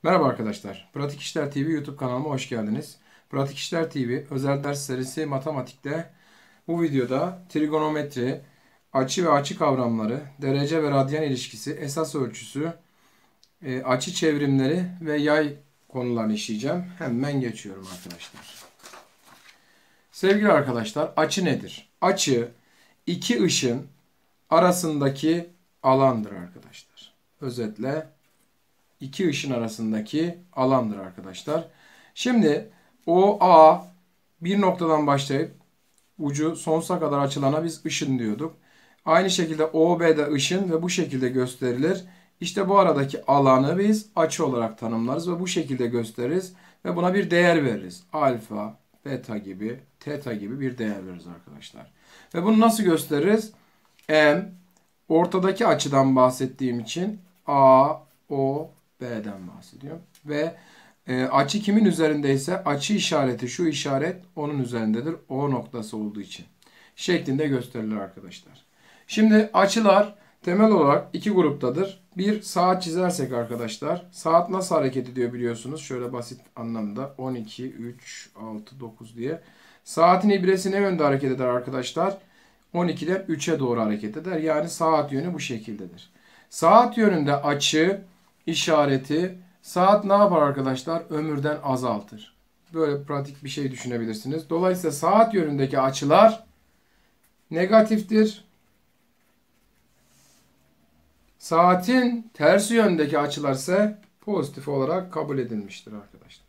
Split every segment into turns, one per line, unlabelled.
Merhaba arkadaşlar. Pratik İşler TV YouTube kanalıma hoş geldiniz. Pratik İşler TV özel ders serisi matematikte bu videoda trigonometri, açı ve açı kavramları, derece ve radyan ilişkisi, esas ölçüsü, açı çevrimleri ve yay konularını işleyeceğim. Hemen geçiyorum arkadaşlar. Sevgili arkadaşlar, açı nedir? Açı iki ışın arasındaki alandır arkadaşlar. Özetle iki ışın arasındaki alandır arkadaşlar. Şimdi OA bir noktadan başlayıp ucu sonsuza kadar açılana biz ışın diyorduk. Aynı şekilde OB'de ışın ve bu şekilde gösterilir. İşte bu aradaki alanı biz açı olarak tanımlarız ve bu şekilde gösteririz ve buna bir değer veririz. Alfa, beta gibi, teta gibi bir değer veririz arkadaşlar. Ve bunu nasıl gösteririz? M, ortadaki açıdan bahsettiğim için A, O, B'den bahsediyorum. Ve açı kimin üzerindeyse açı işareti, şu işaret onun üzerindedir. O noktası olduğu için. Şeklinde gösterilir arkadaşlar. Şimdi açılar temel olarak iki gruptadır. Bir, saat çizersek arkadaşlar. Saat nasıl hareket ediyor biliyorsunuz. Şöyle basit anlamda 12, 3, 6, 9 diye. Saatin ibresi ne yönde hareket eder arkadaşlar? 12'den 3'e doğru hareket eder. Yani saat yönü bu şekildedir. Saat yönünde açı işareti saat ne yapar arkadaşlar? Ömürden azaltır. Böyle pratik bir şey düşünebilirsiniz. Dolayısıyla saat yönündeki açılar negatiftir. Saatin tersi yöndeki açılar ise pozitif olarak kabul edilmiştir arkadaşlar.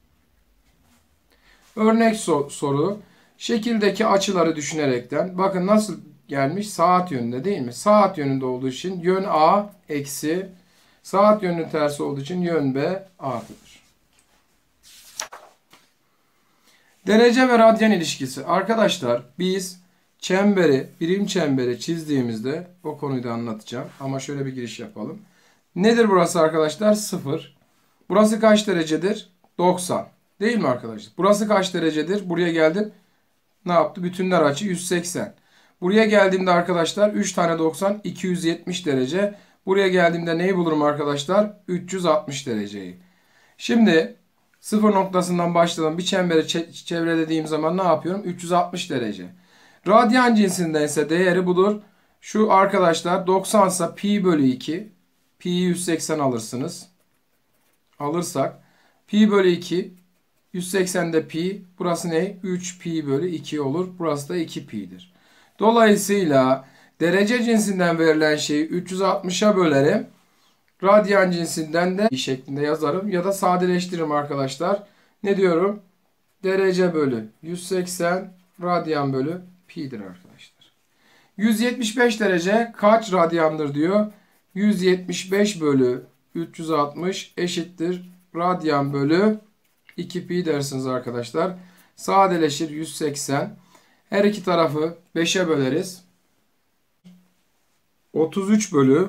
Örnek soru. Şekildeki açıları düşünerekten bakın nasıl gelmiş? Saat yönünde değil mi? Saat yönünde olduğu için yön A eksi saat yönünün tersi olduğu için yön B artıdır. Derece ve radyan ilişkisi. Arkadaşlar biz birim çemberi çizdiğimizde o konuyu da anlatacağım. Ama şöyle bir giriş yapalım. Nedir burası arkadaşlar? 0. Burası kaç derecedir? 90. Değil mi arkadaşlar? Burası kaç derecedir? Buraya geldim. Ne yaptı? Bütünler açı 180. Buraya geldiğimde arkadaşlar 3 tane 90 270 derece. Buraya geldiğimde neyi bulurum arkadaşlar? 360 dereceyi. Şimdi 0 noktasından başladım. Bir çemberi çevrelediğim zaman ne yapıyorum? 360 derece. Radyan cinsinden ise değeri budur. Şu arkadaşlar 90 ise pi bölü 2. Pi'yi 180 alırsınız. Alırsak pi bölü 2 180'de pi. Burası ne? 3 pi bölü 2 olur. Burası da 2 pi'dir. Dolayısıyla derece cinsinden verilen şeyi 360'a bölerim. Radyan cinsinden de şeklinde yazarım ya da sadeleştiririm arkadaşlar. Ne diyorum? Derece bölü 180 radyan bölü pi'dir arkadaşlar. 175 derece kaç radyandır diyor. 175 bölü 360 eşittir radyan bölü 2 pi dersiniz arkadaşlar. Sadeleşir 180. Her iki tarafı 5'e böleriz. 33 bölü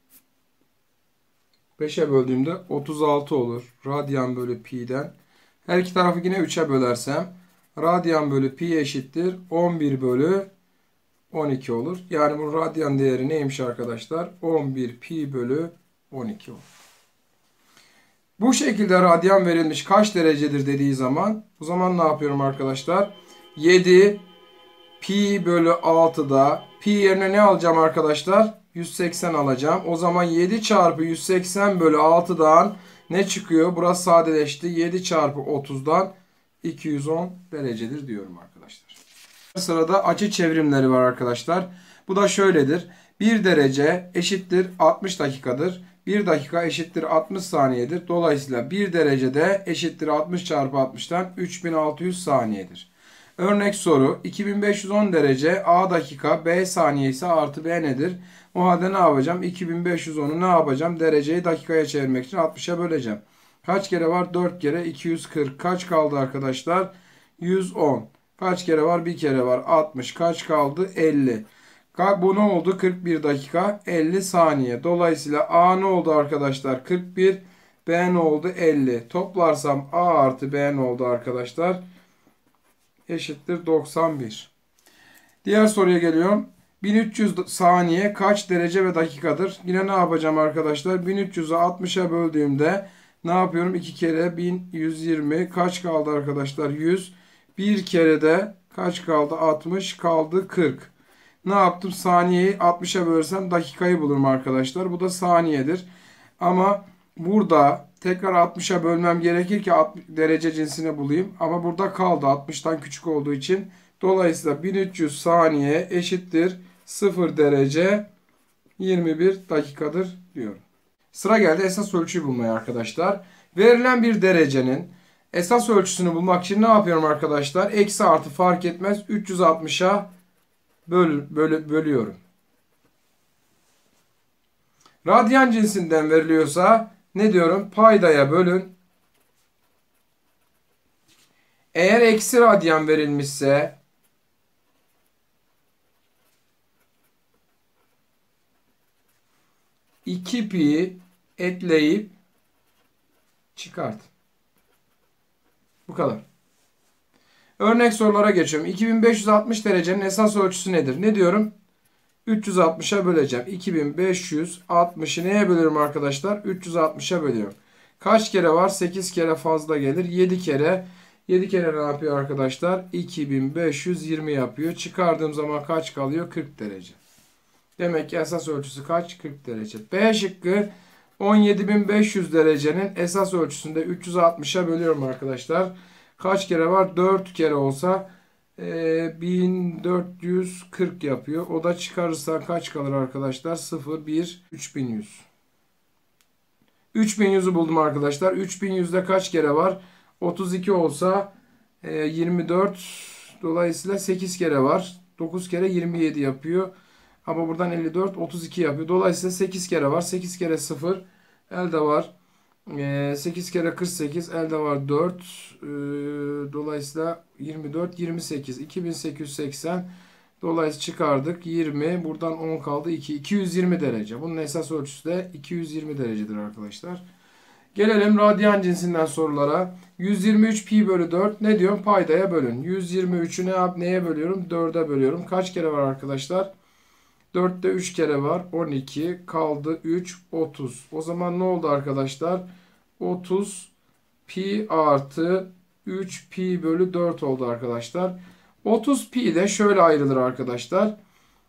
5'e böldüğümde 36 olur. Radyan bölü pi'den. Her iki tarafı yine 3'e bölersem radyan bölü pi eşittir 11 bölü 12 olur. Yani bu radyan değeri neymiş arkadaşlar? 11 pi bölü 12 olur. Bu şekilde radyan verilmiş kaç derecedir dediği zaman o zaman ne yapıyorum arkadaşlar? 7 pi bölü 6'da pi yerine ne alacağım arkadaşlar? 180 alacağım. O zaman 7 çarpı 180 bölü 6'dan ne çıkıyor? Burası sadeleşti. 7 çarpı 30'dan 210 derecedir diyorum arkadaşlar. Sırada açı çevrimleri var arkadaşlar. Bu da şöyledir. 1 derece eşittir 60 dakikadır. 1 dakika eşittir 60 saniyedir. Dolayısıyla 1 derecede eşittir 60 çarpı 60'tan 3600 saniyedir. Örnek soru 2510 derece A dakika B saniye ise artı B nedir? O halde ne yapacağım? 2510'u ne yapacağım? Dereceyi dakikaya çevirmek için 60'a böleceğim. Kaç kere var? 4 kere 240. Kaç kaldı arkadaşlar? 110. Kaç kere var? Bir kere var. 60. Kaç kaldı? 50. Bu ne oldu? 41 dakika 50 saniye. Dolayısıyla A ne oldu arkadaşlar? 41. B ne oldu? 50. Toplarsam A artı B ne oldu arkadaşlar? Eşittir 91. Diğer soruya geliyorum. 1300 saniye kaç derece ve dakikadır? Yine ne yapacağım arkadaşlar? 1300'ü 60'a böldüğümde Ne yapıyorum? 2 kere 1120 kaç kaldı arkadaşlar? 100. Bir kere de kaç kaldı? 60 kaldı 40. Ne yaptım? Saniyeyi 60'a bölsem dakikayı bulurum arkadaşlar. Bu da saniyedir. Ama burada tekrar 60'a bölmem gerekir ki derece cinsini bulayım. Ama burada kaldı 60'tan küçük olduğu için. Dolayısıyla 1300 saniye eşittir 0 derece 21 dakikadır diyorum. Sıra geldi esas ölçüyü bulmaya arkadaşlar. Verilen bir derecenin esas ölçüsünü bulmak için ne yapıyorum arkadaşlar? Eksi artı fark etmez 360'a bölüyorum. Radyan cinsinden veriliyorsa ne diyorum? Paydaya bölün. Eğer eksi radyan verilmişse 2 pi ekleyip çıkart. Bu kadar. Örnek sorulara geçiyorum. 2560 derecenin esas ölçüsü nedir? Ne diyorum? 360'a böleceğim. 2560'ı neye bölüyorum arkadaşlar? 360'a bölüyorum. Kaç kere var? 8 kere fazla gelir. 7 kere. 7 kere ne yapıyor arkadaşlar? 2520 yapıyor. Çıkardığım zaman kaç kalıyor? 40 derece. Demek ki esas ölçüsü kaç? 40 derece. B şıkkı 17.500 derecenin esas ölçüsünde 360'a bölüyorum arkadaşlar. Kaç kere var? 4 kere olsa 1440 yapıyor. O da çıkarırsan kaç kalır arkadaşlar? 0, 1, 3100. 3100'ü buldum arkadaşlar. 3100'de kaç kere var? 32 olsa 24. Dolayısıyla 8 kere var. 9 kere 27 yapıyor. Ama buradan 54, 32 yapıyor. Dolayısıyla 8 kere var. 8 kere 0 elde var. 8 kere 48 elde var 4. Dolayısıyla 24, 28. 2880. Dolayısıyla çıkardık. 20. Buradan 10 kaldı. 2. 220 derece. Bunun esas ölçüsü de 220 derecedir arkadaşlar. Gelelim radyan cinsinden sorulara. 123 pi bölü 4 ne diyorum? Paydaya bölün. 123'ü neye bölüyorum? 4'e bölüyorum. Kaç kere var arkadaşlar? 4'te 3 kere var. 12 kaldı 3 30. O zaman ne oldu arkadaşlar? 30 pi artı 3 pi bölü 4 oldu arkadaşlar. 30 pi de şöyle ayrılır arkadaşlar.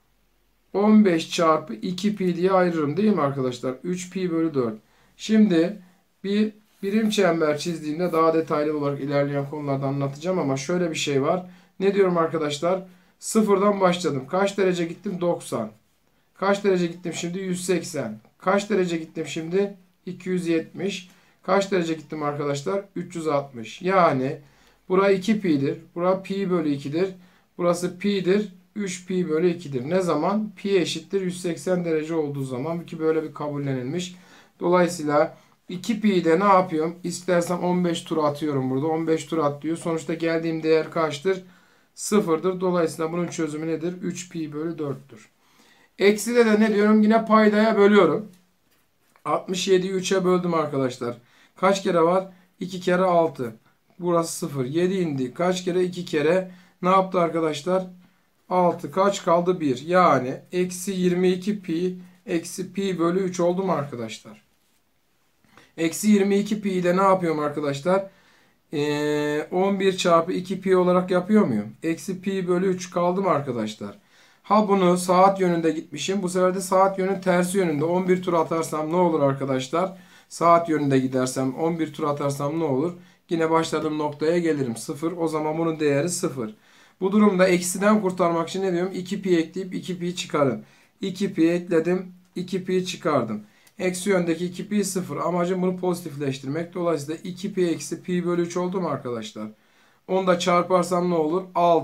15 çarpı 2 pi diye ayırırım değil mi arkadaşlar? 3 pi bölü 4. Şimdi bir birim çember çizdiğimde daha detaylı olarak ilerleyen konularda anlatacağım ama şöyle bir şey var. Ne diyorum arkadaşlar? Sıfırdan başladım. Kaç derece gittim? 90. Kaç derece gittim şimdi? 180. Kaç derece gittim şimdi? 270. Kaç derece gittim arkadaşlar? 360. Yani bura 2 pi'dir. Bura pi bölü 2'dir. Burası pi'dir. 3 pi bölü 2'dir. Ne zaman? Pi eşittir 180 derece olduğu zaman ki böyle bir kabullenilmiş. Dolayısıyla 2 pi'de ne yapıyorum? İstersem 15 tur atıyorum burada. 15 tur at diyor. Sonuçta geldiğim değer kaçtır? Sıfırdır. Dolayısıyla bunun çözümü nedir? 3 pi bölü 4'tür. Ekside de ne diyorum? Yine paydaya bölüyorum. 67'yi 3'e böldüm arkadaşlar. Kaç kere var? 2 kere 6. Burası 0. 7 indi. Kaç kere? 2 kere. Ne yaptı arkadaşlar? 6. Kaç kaldı? 1. Yani eksi 22 pi eksi pi bölü 3 oldu mu arkadaşlar? Eksi 22 pi de ne yapıyorum arkadaşlar? 11 çarpı 2 pi olarak yapıyor muyum? Eksi pi bölü 3 kaldı mı arkadaşlar? Ha bunu saat yönünde gitmişim. Bu sefer de saat yönün tersi yönünde 11 tur atarsam ne olur arkadaşlar? Saat yönünde gidersem 11 tur atarsam ne olur? Yine başladığım noktaya gelirim. 0. O zaman bunun değeri 0. Bu durumda eksiden kurtarmak için ne diyorum? 2 pi ekleyip 2 pi çıkarın. 2 pi ekledim. 2 pi çıkardım. Eksi yöndeki 2 pi 0. Amacım bunu pozitifleştirmek. Dolayısıyla 2 pi eksi pi bölü 3 oldu mu arkadaşlar? Onu da çarparsam ne olur?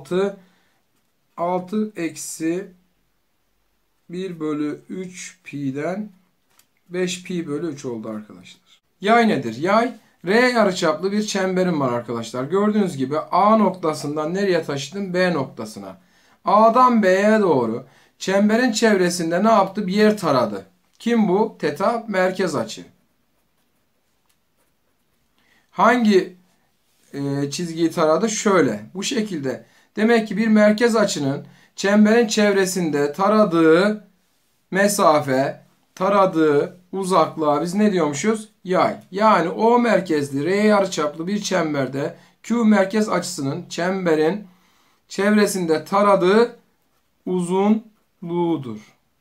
6 eksi 1 bölü 3 pi'den 5 pi bölü 3 oldu arkadaşlar. Yay nedir? Yay R yarıçaplı bir çemberim var arkadaşlar. Gördüğünüz gibi A noktasından nereye taşıdım? B noktasına. A'dan B'ye doğru çemberin çevresinde ne yaptı? Bir yer taradı. Kim bu? Teta merkez açı. Hangi çizgiyi taradı? Şöyle. Bu şekilde. Demek ki bir merkez açının çemberin çevresinde taradığı mesafe taradığı uzaklığa biz ne diyormuşuz? Yay. Yani O merkezli R yarıçaplı bir çemberde Q merkez açısının çemberin çevresinde taradığı uzunluğudur.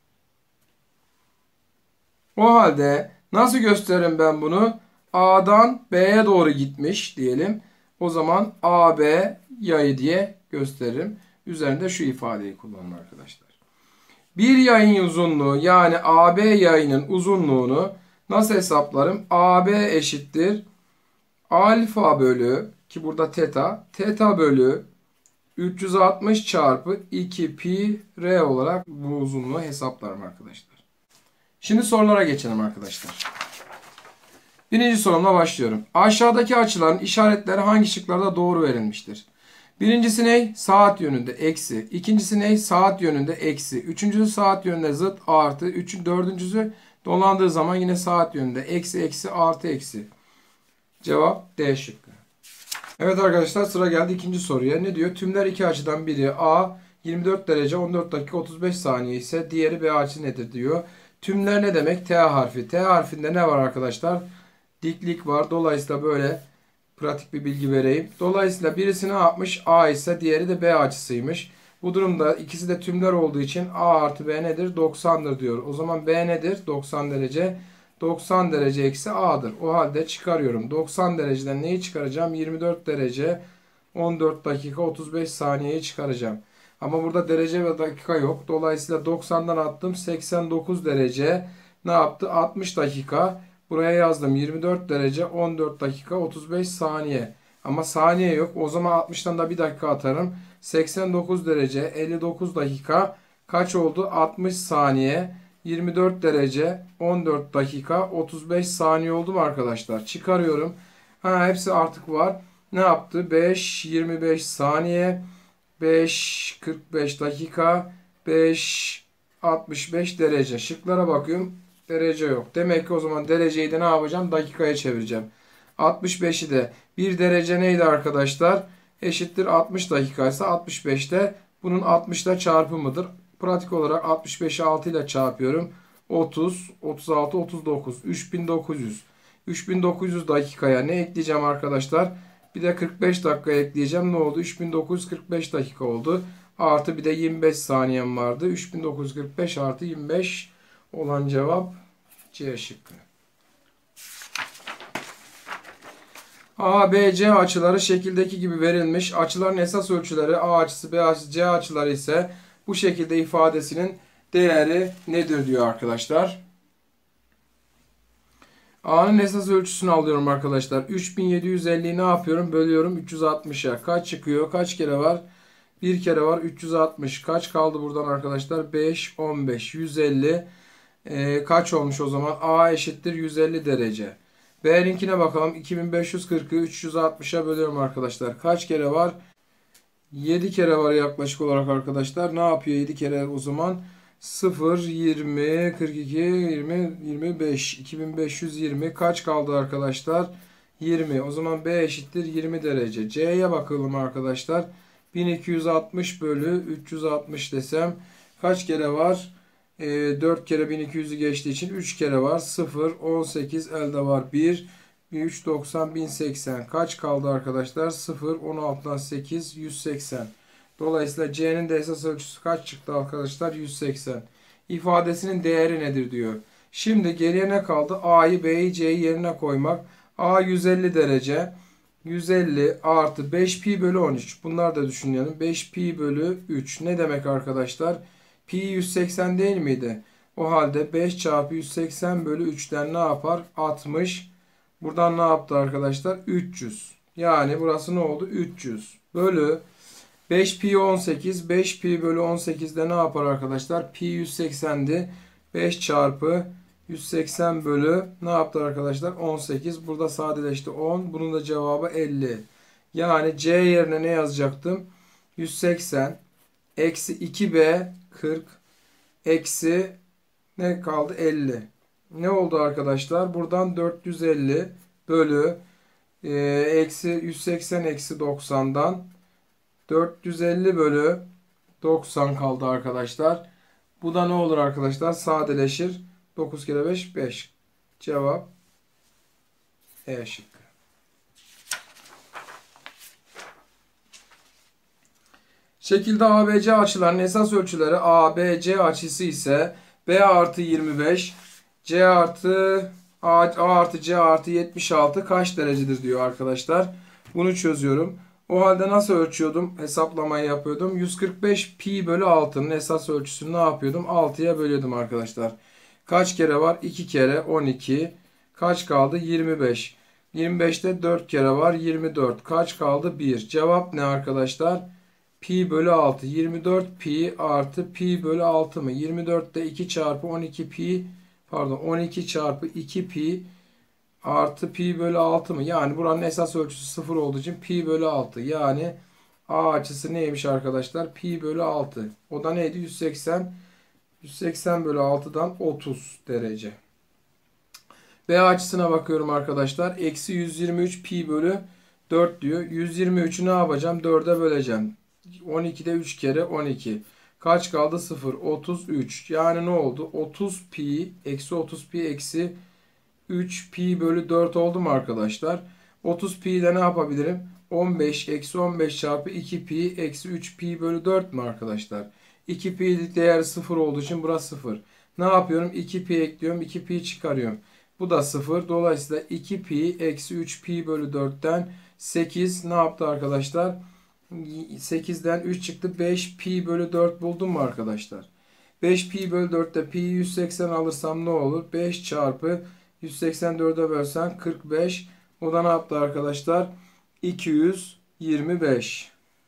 O halde nasıl gösteririm ben bunu? A'dan B'ye doğru gitmiş diyelim. O zaman AB yayı diye gösteririm. Üzerinde şu ifadeyi kullanın arkadaşlar. Bir yayın uzunluğu yani AB yayının uzunluğunu nasıl hesaplarım? AB eşittir alfa bölü, ki burada teta, teta bölü 360 çarpı 2 pi r olarak bu uzunluğu hesaplarım arkadaşlar. Şimdi sorulara geçelim arkadaşlar. Birinci sorumla başlıyorum. Aşağıdaki açıların işaretleri hangi şıklarda doğru verilmiştir? Birincisi ne? Saat yönünde eksi. İkincisi ne? Saat yönünde eksi. Üçüncüsü saat yönünde zıt artı. Dördüncüsü dolandığı zaman yine saat yönünde eksi eksi artı eksi. Cevap D şıkkı. Evet arkadaşlar, sıra geldi ikinci soruya. Ne diyor? Tümler iki açıdan biri A 24 derece 14 dakika 35 saniye ise diğeri B açı nedir diyor. Tümler ne demek? T harfi. T harfinde ne var arkadaşlar? Diklik var. Dolayısıyla böyle pratik bir bilgi vereyim. Dolayısıyla birisi ne yapmış? A ise diğeri de B açısıymış. Bu durumda ikisi de tümler olduğu için A artı B nedir? 90'dır diyor. O zaman B nedir? 90 derece. 90 derece eksi A'dır. O halde çıkarıyorum. 90 dereceden neyi çıkaracağım? 24 derece 14 dakika 35 saniyeyi çıkaracağım. Ama burada derece ve dakika yok. Dolayısıyla 90'dan attım. 89 derece ne yaptı? 60 dakika. Buraya yazdım. 24 derece 14 dakika 35 saniye. Ama saniye yok. O zaman 60'tan da bir dakika atarım. 89 derece 59 dakika kaç oldu? 60 saniye. 24 derece 14 dakika 35 saniye oldu mu arkadaşlar? Çıkarıyorum. Hepsi artık var. Ne yaptı? 5 25 saniye. 5 45 dakika. 5 65 derece. Şıklara bakıyorum. Derece yok. Demek ki o zaman dereceyi de ne yapacağım? Dakikaya çevireceğim. 65'i de 1 derece neydi arkadaşlar? Eşittir 60 dakika ise 65'te bunun 60'la çarpımıdır. Pratik olarak 65'i 6 ile çarpıyorum. 30, 36, 39. 3900. 3900 dakikaya ne ekleyeceğim arkadaşlar? Bir de 45 dakika ekleyeceğim. Ne oldu? 3945 dakika oldu. Artı bir de 25 saniyem vardı. 3945 artı 25 olan cevap C şıkkı. A, B, C açıları şekildeki gibi verilmiş. Açıların esas ölçüleri A açısı, B açısı, C açıları ise bu şekilde ifadesinin değeri nedir diyor arkadaşlar. A'nın esas ölçüsünü alıyorum arkadaşlar. 3750'yi ne yapıyorum? Bölüyorum 360'a. Kaç çıkıyor? Kaç kere var? Bir kere var. 360. Kaç kaldı buradan arkadaşlar? 5, 15, 150. Kaç olmuş o zaman? A eşittir 150 derece. B'ninkine bakalım. 2540'ı 360'a bölüyorum arkadaşlar. Kaç kere var? 7 kere var yaklaşık olarak arkadaşlar. Ne yapıyor 7 kere o zaman? 0, 20, 42, 20, 25, 2520. Kaç kaldı arkadaşlar? 20. O zaman B eşittir 20 derece. C'ye bakalım arkadaşlar. 1260 bölü 360 desem kaç kere var? 4 kere 1200'ü geçtiği için 3 kere var. 0, 18 elde var 1. 390, 1080. Kaç kaldı arkadaşlar? 0, 16'dan 8, 180. Dolayısıyla C'nin de esas ölçüsü kaç çıktı arkadaşlar? 180. İfadesinin değeri nedir diyor. Şimdi geriye ne kaldı? A'yı, B'yi, C'yi yerine koymak. A 150 derece. 150 artı 5 pi bölü 13. Bunlar da düşünelim. 5 pi bölü 3. Ne demek arkadaşlar? Pi 180 değil miydi? O halde 5 çarpı 180 bölü 3'ten ne yapar? 60. Buradan ne yaptı arkadaşlar? 300. Yani burası ne oldu? 300 bölü 5 pi 18. 5 pi bölü 18'de ne yapar arkadaşlar? Pi 180'di. 5 çarpı 180 bölü ne yaptı arkadaşlar? 18. Burada sadeleşti 10. Bunun da cevabı 50. Yani C yerine ne yazacaktım? 180 eksi 2B 40 eksi ne kaldı? 50. Ne oldu arkadaşlar? Buradan 450 bölü eksi 180 eksi 90'dan 450 bölü 90 kaldı arkadaşlar. Bu da ne olur arkadaşlar? Sadeleşir. 9 kere 5 5. Cevap E şıkkı. Şekilde ABC açılarının esas ölçüleri ABC açısı ise B artı 25, C artı A artı C artı 76 kaç derecedir diyor arkadaşlar. Bunu çözüyorum. O halde nasıl ölçüyordum? Hesaplamayı yapıyordum. 145 pi bölü 6'nın esas ölçüsünü ne yapıyordum? 6'ya bölüyordum arkadaşlar. Kaç kere var? 2 kere 12. Kaç kaldı? 25. 25'te 4 kere var. 24. Kaç kaldı? 1. Cevap ne arkadaşlar? Pi bölü 6. 24 pi artı pi bölü 6 mı? 24'te 2 çarpı 12 pi, pardon, 12 çarpı 2 pi artı pi bölü 6 mı? Yani buranın esas ölçüsü 0 olduğu için pi bölü 6. Yani A açısı neymiş arkadaşlar? Pi bölü 6. O da neydi? 180. 180 bölü 6'dan 30 derece. B açısına bakıyorum arkadaşlar. Eksi 123 pi bölü 4 diyor. 123'ü ne yapacağım? 4'e böleceğim. 12'de 3 kere 12. Kaç kaldı? 0. 33. Yani ne oldu? 30 pi eksi 30 pi eksi 3 pi bölü 4 oldu mu arkadaşlar? 30 pi ile ne yapabilirim? 15 eksi 15 çarpı 2 pi eksi 3 pi bölü 4 mü arkadaşlar? 2 pi değeri 0 olduğu için burası 0. Ne yapıyorum? 2 pi ekliyorum. 2 pi çıkarıyorum. Bu da 0. Dolayısıyla 2 pi eksi 3 pi bölü 4'ten 8 ne yaptı arkadaşlar? 8'den 3 çıktı. 5 pi bölü 4 buldum mu arkadaşlar? 5 pi bölü 4'te pi 180 alırsam ne olur? 5 çarpı 184'e bölsen 45. O da ne yaptı arkadaşlar? 225.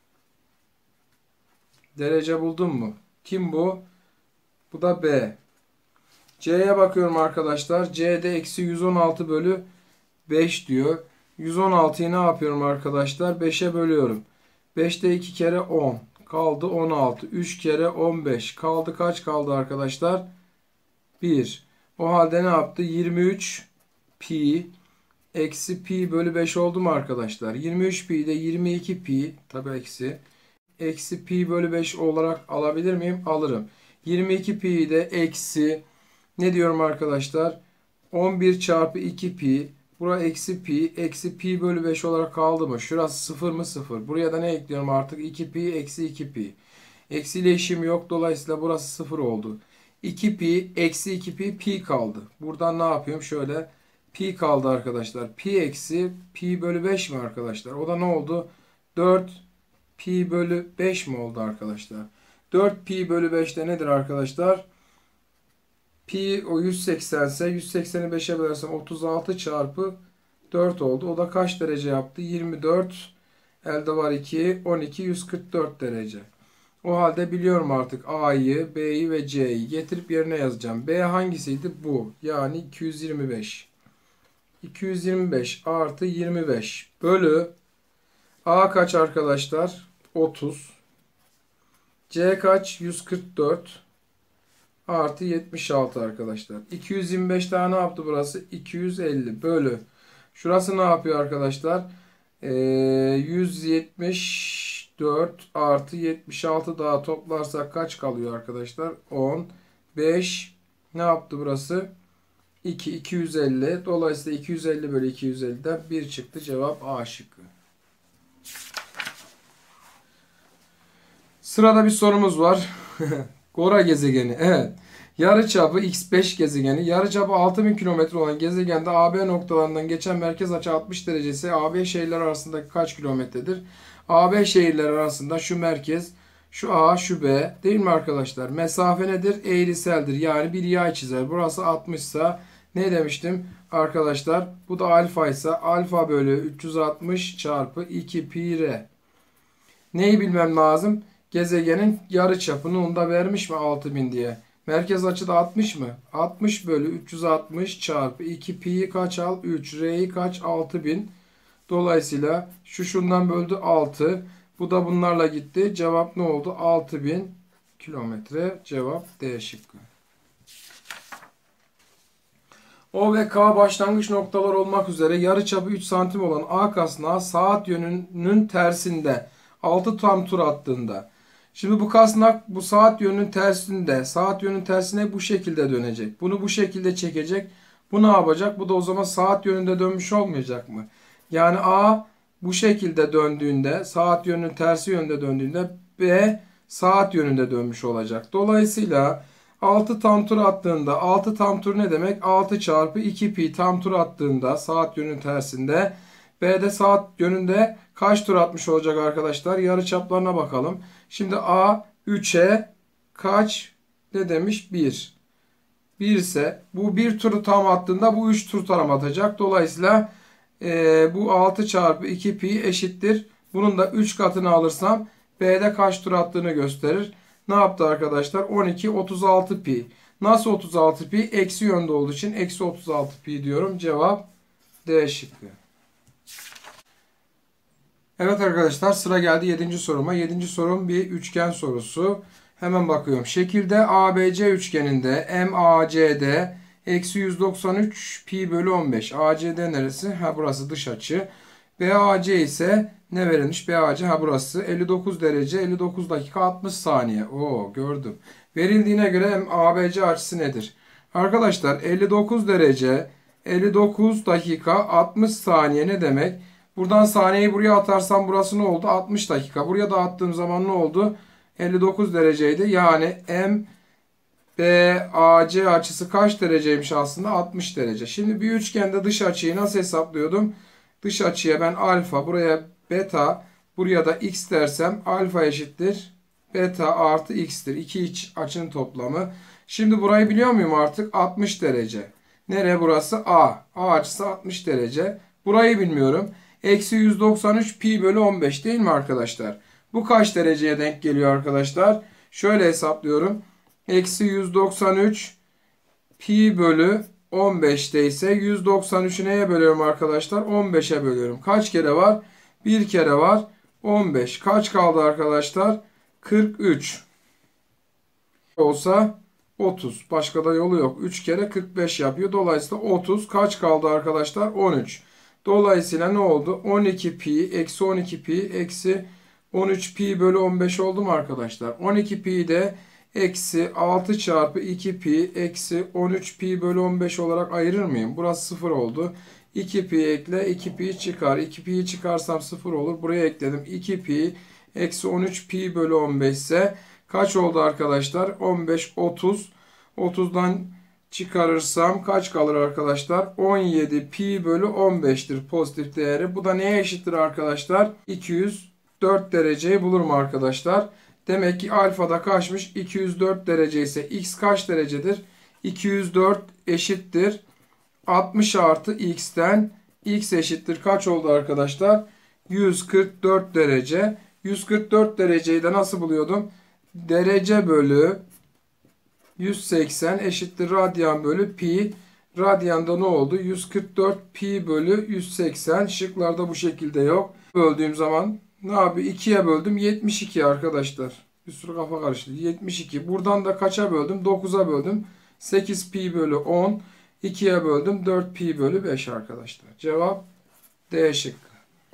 Derece buldun mu? Kim bu? Bu da B. C'ye bakıyorum arkadaşlar. C'de eksi 116 bölü 5 diyor. 116'yı ne yapıyorum arkadaşlar? 5'e bölüyorum. 5'te 2 kere 10. Kaldı 16. 3 kere 15. Kaldı kaç kaldı arkadaşlar? 1. O halde ne yaptı? 23 pi eksi pi bölü 5 oldu mu arkadaşlar? 23 pi de 22 pi. Tabi eksi. Eksi pi bölü 5 olarak alabilir miyim? Alırım. 22 pi de eksi ne diyorum arkadaşlar? 11 çarpı 2 pi. Bura eksi pi. Eksi pi bölü 5 olarak kaldı mı? Şurası 0 mı? 0. Buraya da ne ekliyorum artık? 2 pi eksi 2 pi. Eksiyle işim yok. Dolayısıyla burası 0 oldu. 2 pi eksi 2 pi pi kaldı. Buradan ne yapıyorum? Şöyle pi kaldı arkadaşlar. Pi eksi pi bölü 5 mi arkadaşlar? O da ne oldu? 4 pi bölü 5 mi oldu arkadaşlar? 4 pi bölü 5 de nedir arkadaşlar? Pi o 180 ise 180'i 5'e bölersem 36 çarpı 4 oldu. O da kaç derece yaptı? 24. Elde var 2. 12. 144 derece. O halde biliyorum artık A'yı, B'yi ve C'yi getirip yerine yazacağım. B hangisiydi? Bu. Yani 225. 225 artı 25 bölü A kaç arkadaşlar? 30. C kaç? 144 artı 76 arkadaşlar. 225 daha ne yaptı burası? 250 bölü. Şurası ne yapıyor arkadaşlar? 174 artı 76 daha toplarsak kaç kalıyor arkadaşlar? 10. 5 ne yaptı burası? 2. 250. Dolayısıyla 250 bölü 250'den 1 çıktı. Cevap A şıkkı. Sırada bir sorumuz var. Gora gezegeni. Evet. Yarıçapı x5 gezegeni. Yarıçapı 6000 km olan gezegende AB noktalarından geçen merkez açı 60 derece ise AB şehirler arasındaki kaç kilometredir? AB şehirler arasında şu merkez, şu A, şu B değil mi arkadaşlar? Mesafe nedir? Eğriseldir. Yani bir yay çizer. Burası 60 ise ne demiştim arkadaşlar? Bu da alfa ise alfa bölü 360 çarpı 2 pi r. Neyi bilmem lazım? Gezegenin yarıçapını onu da vermiş mi 6000 diye. Merkez açı da 60 mı? 60 bölü 360 çarpı 2 pi'yi kaç al? 3. R'yi kaç? 6000. Dolayısıyla şu şundan böldü 6. Bu da bunlarla gitti. Cevap ne oldu? 6000 kilometre. Cevap D şıkkı. O ve K başlangıç noktalar olmak üzere yarıçapı 3 santim olan A kasnağı saat yönünün tersinde 6 tam tur attığında Şimdi bu kasnak bu saat yönünün tersinde. Saat yönünün tersine bu şekilde dönecek. Bunu bu şekilde çekecek. Bu ne yapacak? Bu da o zaman saat yönünde dönmüş olmayacak mı? Yani A bu şekilde döndüğünde, saat yönünün tersi yönde döndüğünde B saat yönünde dönmüş olacak. Dolayısıyla 6 tam tur attığında, 6 tam tur ne demek? 6 çarpı 2 pi tam tur attığında saat yönünün tersinde, B'de saat yönünde kaç tur atmış olacak arkadaşlar? Yarıçaplarına bakalım. Şimdi A 3'e kaç ne demiş? 1. 1 ise bu 1 turu tam attığında bu 3 tur tam atacak. Dolayısıyla bu 6 çarpı 2 pi eşittir. Bunun da 3 katını alırsam B'de kaç tur attığını gösterir. Ne yaptı arkadaşlar? 12 36 pi. Nasıl 36 pi? Eksi yönde olduğu için eksi 36 pi diyorum. Cevap D şıkkı. Evet arkadaşlar, sıra geldi 7. soruma. 7. sorum bir üçgen sorusu. Hemen bakıyorum. Şekilde ABC üçgeninde MACD eksi 193 pi bölü 15. ACD neresi? Ha, burası dış açı. BAC ise ne verilmiş? BAC ha burası 59 derece 59 dakika 60 saniye. Oo, gördüm. Verildiğine göre ABC açısı nedir? Arkadaşlar 59 derece 59 dakika 60 saniye ne demek? Buradan saniyeyi buraya atarsam burası ne oldu? 60 dakika. Buraya da attığım zaman ne oldu? 59 dereceydi. Yani MBAC açısı kaç dereceymiş aslında? 60 derece. Şimdi bir üçgende dış açıyı nasıl hesaplıyordum? Dış açıya ben alfa, buraya beta, buraya da x dersem alfa eşittir beta artı x'tir. İki iç açının toplamı. Şimdi burayı biliyor muyum artık? 60 derece. Nereye burası? A. A açısı 60 derece. Burayı bilmiyorum. Eksi 193 pi bölü 15 değil mi arkadaşlar? Bu kaç dereceye denk geliyor arkadaşlar? Şöyle hesaplıyorum. Eksi 193 pi bölü 15'te ise 193'ü neye bölüyorum arkadaşlar? 15'e bölüyorum. Kaç kere var? Bir kere var. 15. Kaç kaldı arkadaşlar? 43. Olsa 30. Başka da yolu yok. 3 kere 45 yapıyor. Dolayısıyla 30. Kaç kaldı arkadaşlar? 13. Dolayısıyla ne oldu? 12 pi eksi 12 pi eksi 13 pi bölü 15 oldu mu arkadaşlar? 12 pi de eksi 6 çarpı 2 pi eksi 13 pi bölü 15 olarak ayırır mıyım? Burası 0 oldu. 2 pi ekle 2 pi çıkar. 2 pi'yi çıkarsam 0 olur. Buraya ekledim. 2 pi eksi 13 pi bölü 15 ise kaç oldu arkadaşlar? 15 30. 30'dan çıkarırsam kaç kalır arkadaşlar? 17 pi bölü 15'tir pozitif değeri. Bu da neye eşittir arkadaşlar? 204 dereceyi bulur mu arkadaşlar? Demek ki alfada kaçmış? 204 derece ise x kaç derecedir? 204 eşittir 60 artı x'ten x eşittir kaç oldu arkadaşlar? 144 derece. 144 dereceyi de nasıl buluyordum? Derece bölü 180 eşittir radyan bölü pi. Radyanda ne oldu? 144 pi bölü 180. Şıklarda bu şekilde yok. Böldüğüm zaman ne yapıyor? 2'ye böldüm. 72 arkadaşlar. Bir sürü kafa karıştı. 72. Buradan da kaça böldüm? 9'a böldüm. 8 pi bölü 10. 2'ye böldüm. 4 pi bölü 5 arkadaşlar. Cevap D şıkkı.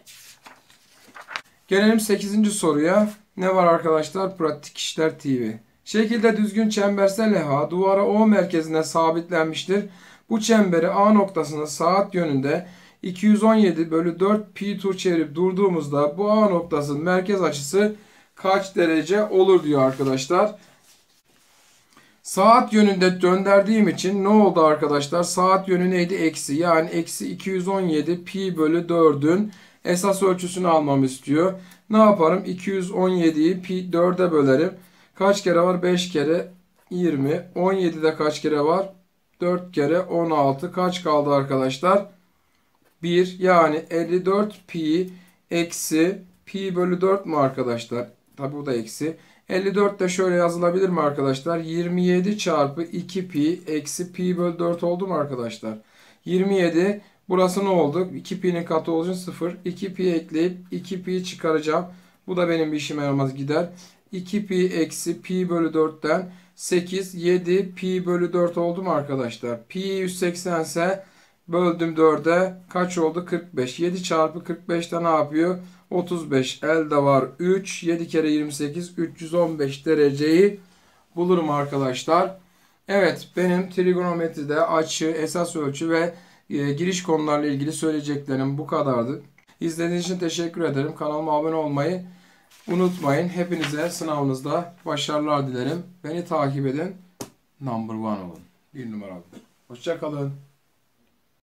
Gelelim 8. soruya. Ne var arkadaşlar? Pratik İşler TV. Şekilde düzgün çembersel levha duvara O merkezine sabitlenmiştir. Bu çemberi A noktasına saat yönünde 217 bölü 4 pi tur çevirip durduğumuzda bu A noktasının merkez açısı kaç derece olur diyor arkadaşlar. Saat yönünde gönderdiğim için ne oldu arkadaşlar? Saat yönü neydi? Eksi. Yani eksi 217 pi bölü 4'ün esas ölçüsünü almamı istiyor. Ne yaparım? 217'yi pi 4'e bölerim. Kaç kere var? 5 kere 20. 17'de kaç kere var? 4 kere 16. Kaç kaldı arkadaşlar? 1. Yani 54 pi eksi pi bölü 4 mu arkadaşlar? Tabi bu da eksi. 54 de şöyle yazılabilir mi arkadaşlar? 27 çarpı 2 pi eksi pi bölü 4 oldu mu arkadaşlar? 27. Burası ne oldu? 2 pi'nin katı olduğu için 0. 2 pi ekleyip 2 pi çıkaracağım. Bu da benim bir işime yaramaz gider. 2 pi eksi pi bölü 4'ten 8, 7 pi bölü 4 oldu mu arkadaşlar? Pi 180 ise Böldüm 4'e. Kaç oldu? 45. 7 çarpı 45'te ne yapıyor? 35. Elde var 3. 7 kere 28. 315 dereceyi bulurum arkadaşlar. Evet, benim trigonometride açı, esas ölçü ve giriş konularla ilgili söyleyeceklerim bu kadardı. İzlediğiniz için teşekkür ederim. Kanalıma abone olmayı unutmayın. Hepinize sınavınızda başarılar dilerim. Beni takip edin. Number one olun. Bir numaralı. Hoşça kalın.